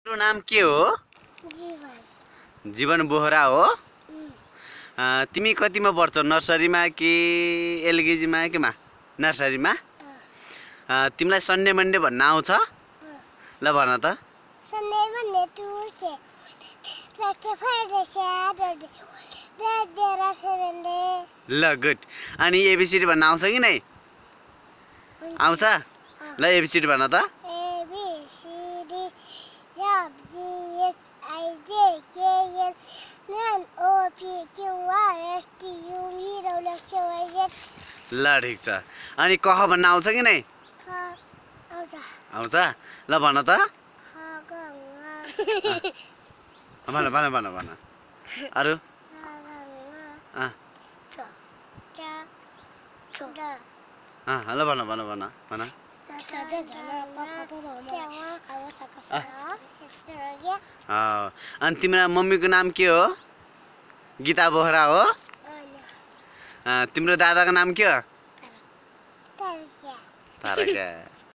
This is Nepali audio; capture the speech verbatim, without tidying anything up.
तिम्रो नाम के हो? जीवन जीवन बोहरा हो। अ, तिमी कतिमा पढ्छौ? नर्सरीमा कि एलकेजीमा केमा? नर्सरीमा। अ, तिमीलाई सन्डे मन्डे भन्न आउँछ? ल भन त। सन्डे भन्ने टुटे tractor fighter Saturday there seven day. ल गुड। अनि एबिसिडी भन्न आउँछ कि नै? आउँछ? ल एबिसिडी भन त। A B C D F G H I J K L M O P Q R S T U V W X Y Z. ल ठिक छ। अनि कह भन्न आउँछ कि नै? ख आउँछ। आउँछ? ल भन त। ख ग घ भन भन भन भन। अरु? ख ग घ अ च च छ ड अ ल भन भन भन भन। अ, अनि तिम्रो मम्मीको नाम के हो? गीता बोहरा हो। अ, तिम्रो दादाको नाम के हो? तारका।